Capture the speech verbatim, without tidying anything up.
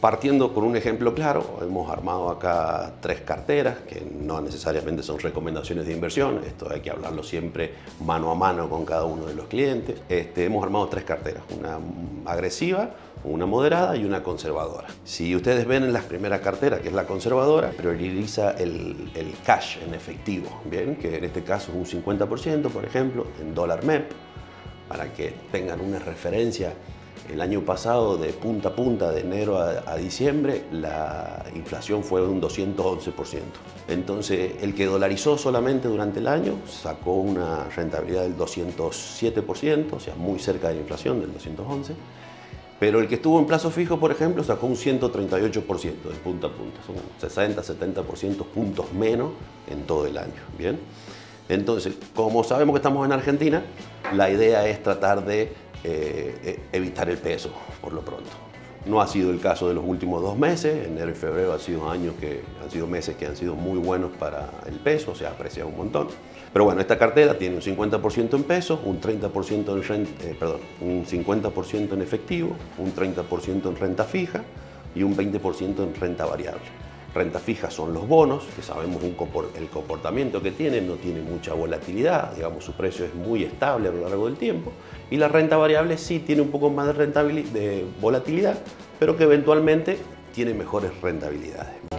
Partiendo con un ejemplo claro, hemos armado acá tres carteras que no necesariamente son recomendaciones de inversión, esto hay que hablarlo siempre mano a mano con cada uno de los clientes. Este, hemos armado tres carteras, una agresiva, una moderada y una conservadora. Si ustedes ven en la primera cartera, que es la conservadora, prioriza el, el cash en efectivo, ¿bien? Que en este caso es un cincuenta por ciento, por ejemplo, en dólar M E P, para que tengan una referencia. El año pasado, de punta a punta, de enero a, a diciembre, la inflación fue de un doscientos once por ciento. Entonces, el que dolarizó solamente durante el año sacó una rentabilidad del doscientos siete por ciento, o sea, muy cerca de la inflación, del doscientos once por ciento. Pero el que estuvo en plazo fijo, por ejemplo, sacó un ciento treinta y ocho por ciento de punta a punta. Son sesenta, setenta por ciento puntos menos en todo el año. ¿Bien? Entonces, como sabemos que estamos en Argentina, la idea es tratar de eh, evitar el peso por lo pronto. No ha sido el caso de los últimos dos meses. Enero y febrero han sido años que han sido meses que han sido muy buenos para el peso, se ha apreciado un montón. Pero bueno, esta cartera tiene un cincuenta por ciento en pesos, un treinta por ciento en renta, eh, perdón, un cincuenta por ciento en efectivo, un treinta por ciento en renta fija y un veinte por ciento en renta variable. Renta fija son los bonos, que sabemos un, el comportamiento que tienen, no tiene mucha volatilidad, digamos su precio es muy estable a lo largo del tiempo. Y la renta variable sí tiene un poco más de, rentabilidad, de volatilidad, pero que eventualmente tiene mejores rentabilidades.